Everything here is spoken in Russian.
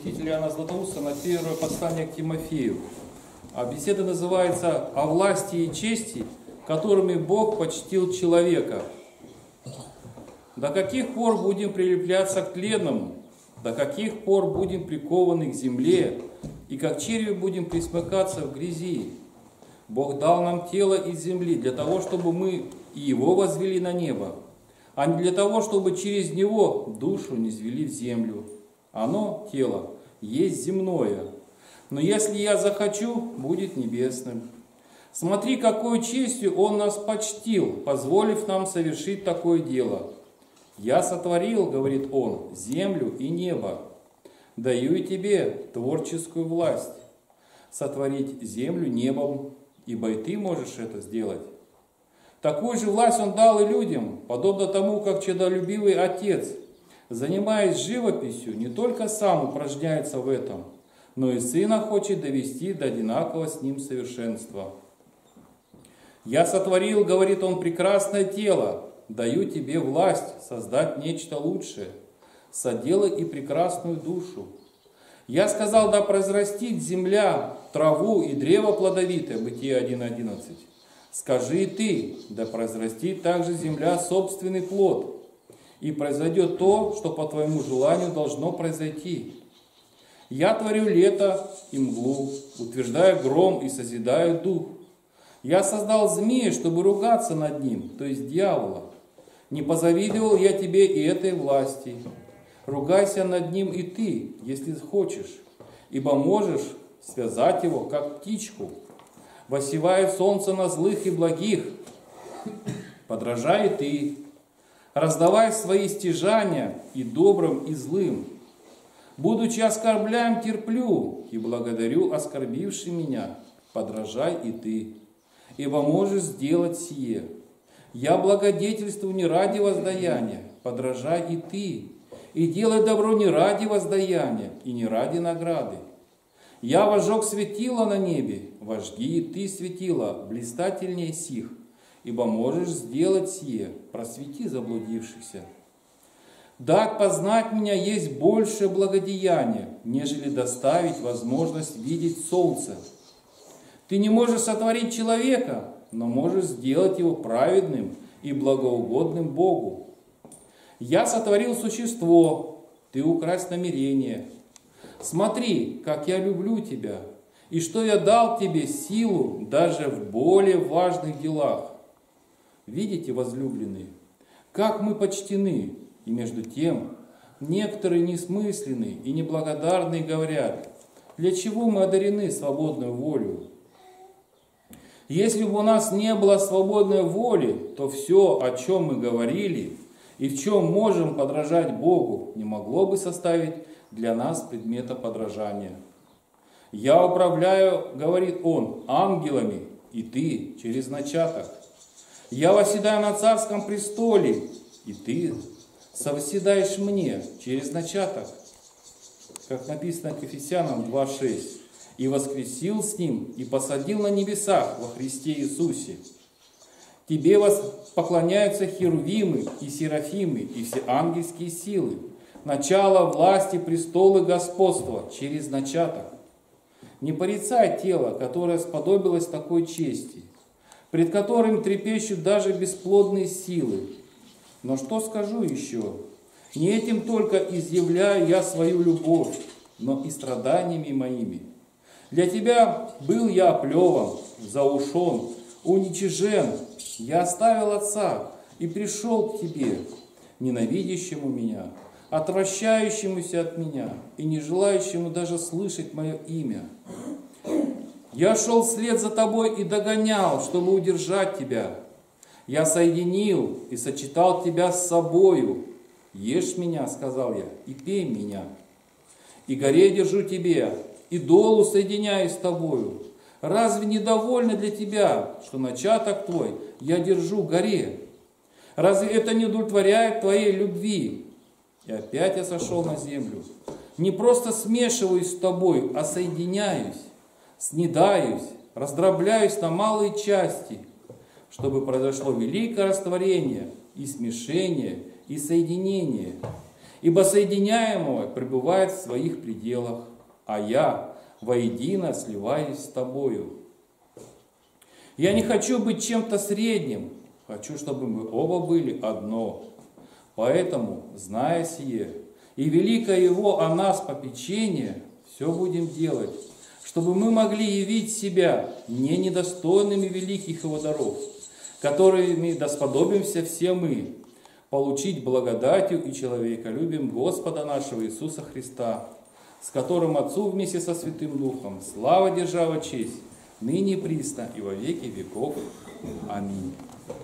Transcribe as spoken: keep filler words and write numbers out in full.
святителя Иоанна Златоуста на первое послание к Тимофею. А беседа называется «О власти и чести, которыми Бог почтил человека». До каких пор будем прилепляться к тленному? До каких пор будем прикованы к земле? И как черви будем присмыкаться в грязи? Бог дал нам тело из земли для того, чтобы мы и его возвели на небо, а не для того, чтобы через него душу низвели в землю. Оно, тело, есть земное, но если я захочу, будет небесным. Смотри, какой честью Он нас почтил, позволив нам совершить такое дело. Я сотворил, говорит Он, землю и небо. Даю и тебе творческую власть сотворить землю небом, ибо и ты можешь это сделать. Такую же власть Он дал и людям, подобно тому, как чадолюбивый отец, занимаясь живописью, не только сам упражняется в этом, но и сына хочет довести до одинакового с ним совершенства. «Я сотворил, — говорит Он, — прекрасное тело, даю тебе власть создать нечто лучшее, соделай и прекрасную душу. Я сказал, да произрастит земля траву и древо плодовитое». Бытие один одиннадцать. «Скажи и ты, да произрастит также земля собственный плод, и произойдет то, что по твоему желанию должно произойти. Я творю лето и мглу, утверждаю гром и созидаю дух. Я создал змея, чтобы ругаться над ним, то есть дьявола. Не позавидовал я тебе и этой власти. Ругайся над ним и ты, если хочешь, ибо можешь связать его, как птичку. Воссевает солнце на злых и благих. Подражай и ты. Раздавай свои стяжания и добрым, и злым. Будучи оскорбляем, терплю, и благодарю оскорбивший меня. Подражай и ты, ибо можешь сделать сие. Я благодетельствую не ради воздаяния, подражай и ты, и делай добро не ради воздаяния и не ради награды. Я возжег светило на небе, вожги и ты светило, блистательнее сих, ибо можешь сделать сие, просвети заблудившихся. Дать познать меня есть большее благодеяние, нежели доставить возможность видеть солнце. Ты не можешь сотворить человека, но можешь сделать его праведным и благоугодным Богу. Я сотворил существо, ты украсть намерение. Смотри, как я люблю тебя, и что я дал тебе силу даже в более важных делах. Видите, возлюбленные, как мы почтены, и между тем некоторые несмысленные и неблагодарные говорят, для чего мы одарены свободной волей? Если бы у нас не было свободной воли, то все, о чем мы говорили и в чем можем подражать Богу, не могло бы составить для нас предмета подражания. Я управляю, говорит Он, ангелами, и ты через начаток. Я восседаю на царском престоле, и ты совседаешь мне через начаток. Как написано к Ефесянам два шесть. И воскресил с ним, и посадил на небесах во Христе Иисусе. Тебе поклоняются херувимы и серафимы, и все ангельские силы. Начало власти, престолы, господства через начаток. Не порицай тело, которое сподобилось такой чести, пред которым трепещут даже бесплодные силы. Но что скажу еще? Не этим только изъявляю я свою любовь, но и страданиями моими. Для тебя был я оплеван, заушен, уничижен. Я оставил отца и пришел к тебе, ненавидящему меня, отвращающемуся от меня и не желающему даже слышать мое имя. Я шел вслед за тобой и догонял, чтобы удержать тебя. Я соединил и сочетал тебя с собою. Ешь меня, сказал я, и пей меня. И горе держу тебе, и долу соединяюсь с тобою. Разве не довольно для тебя, что начаток твой я держу горе? Разве это не удовлетворяет твоей любви? И опять я сошел на землю. Не просто смешиваюсь с тобой, а соединяюсь, снедаюсь, раздробляюсь на малые части, чтобы произошло великое растворение и смешение, и соединение. ибо соединяемое пребывает в своих пределах, а я воедино сливаюсь с тобою. Я не хочу быть чем-то средним, хочу, чтобы мы оба были одно. Поэтому, зная сие, и великое его о нас попечение, все будем делать, чтобы мы могли явить себя не недостойными великих его даров, которыми досподобимся все мы, получить благодатью и человеколюбием Господа нашего Иисуса Христа, с которым Отцу вместе со Святым Духом слава, держава, честь, ныне и присно и во веки веков. Аминь.